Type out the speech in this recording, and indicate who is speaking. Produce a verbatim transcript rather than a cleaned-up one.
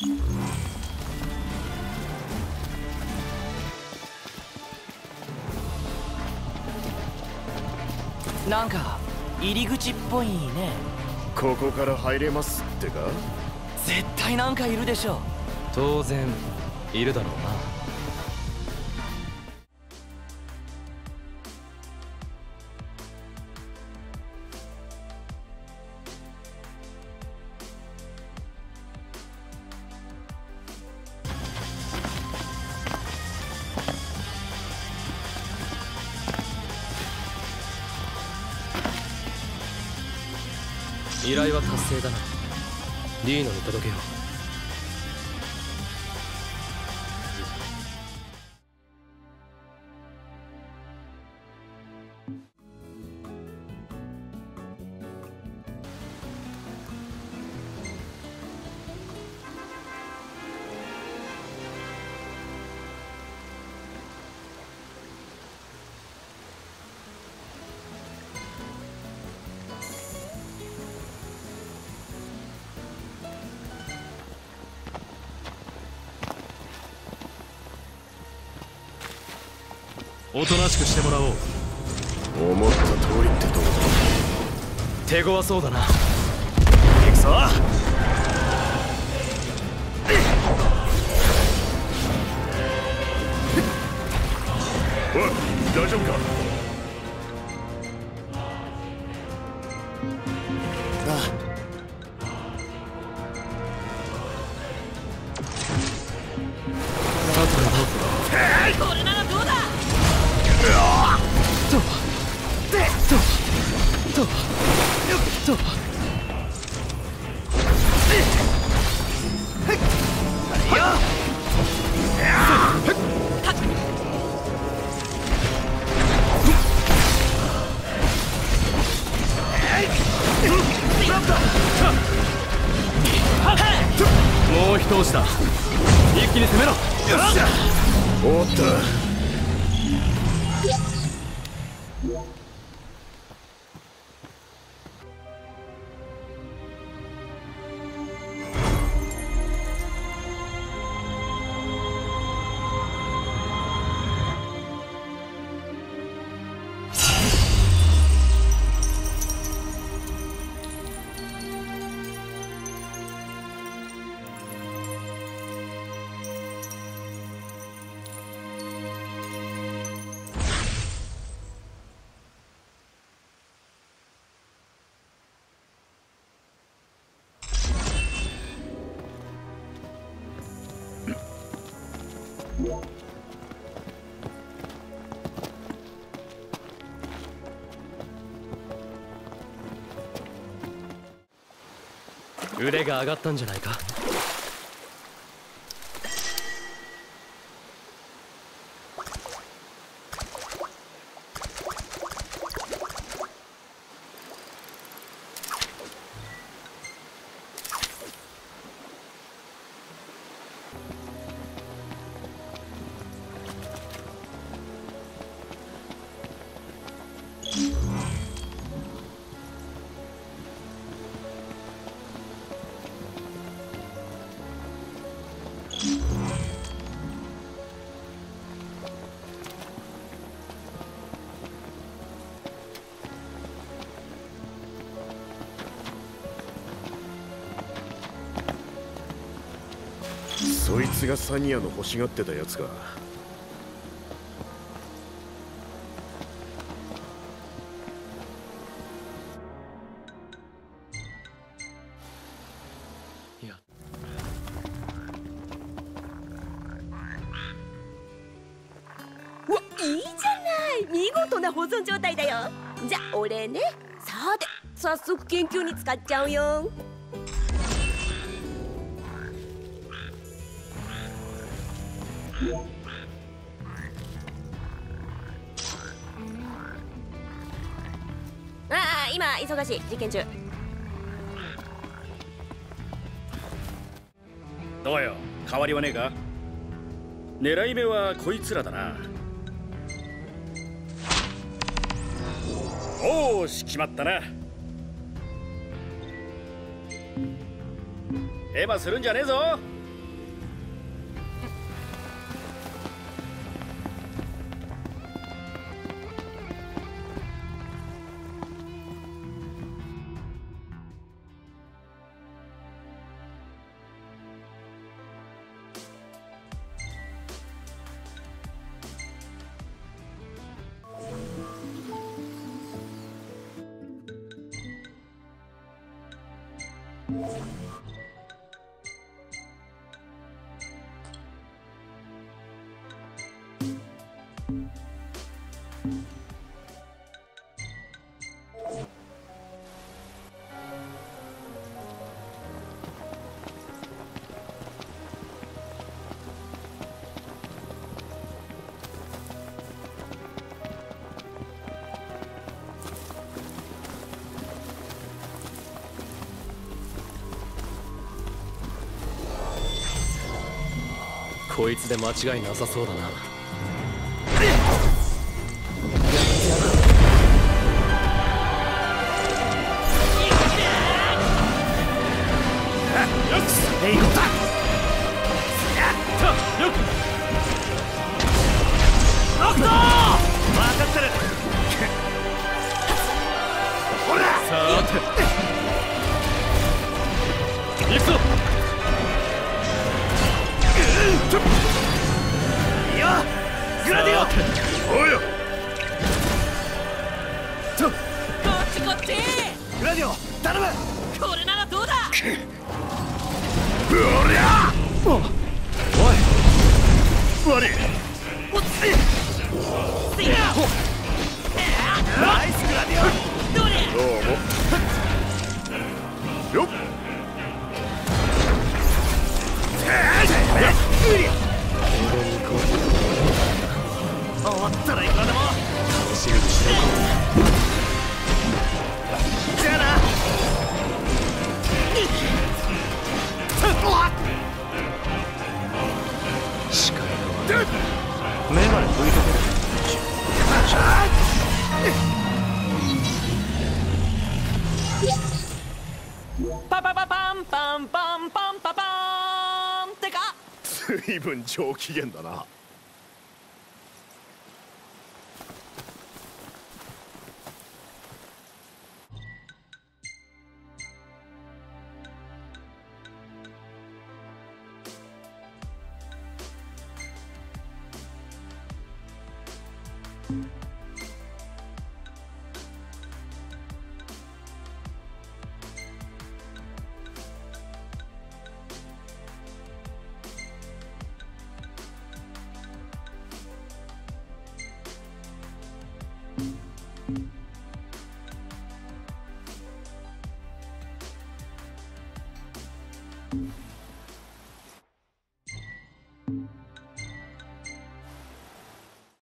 Speaker 1: なんか入り口っぽいね。
Speaker 2: ここから入れますってか？
Speaker 1: 絶対なんかいるでしょ。
Speaker 3: 当然いるだろうな。依頼は達成だな。リーノに届けよう。おとなしくしてもらおう。
Speaker 2: 思った通りってとこだ。
Speaker 3: 手強そうだな。
Speaker 2: 行くぞ。おい、大丈夫か？ああ。
Speaker 1: これならどうだ。
Speaker 3: とととともう一押しだ。一気に攻めろ。よっしゃ。
Speaker 2: おった。
Speaker 3: 腕が上がったんじゃないか。そいつがサニアの欲しがってたやつか。 いや。
Speaker 4: わ、いいじゃない。見事な保存状態だよ。じゃあ俺ね。さて早速研究に使っちゃうよ。ああ、今忙しい。実験中。
Speaker 5: どうよ、変わりはねえか？狙い目はこいつらだな。おーし、決まったな。エマするんじゃねえぞ。
Speaker 3: こいつで間違いなさそうだな。
Speaker 2: えいこだ。ノクト分かってる。ほら
Speaker 3: さて行くぞ。
Speaker 2: いやグラディオおうよと
Speaker 1: こっちこっち。
Speaker 2: グラディオ頼む。
Speaker 1: これならどうだ。
Speaker 2: おりゃおい悪いナイスグラディオ。
Speaker 1: どれ。
Speaker 2: どうもよっ終わったらいくらでも
Speaker 3: 楽しみにしておこ
Speaker 2: じゃあな。
Speaker 3: う。視界が悪い。
Speaker 2: 目まで拭いとけ。
Speaker 1: パパパパンパンパンパンパパーンってか。
Speaker 2: 随分上機嫌だな。
Speaker 3: う。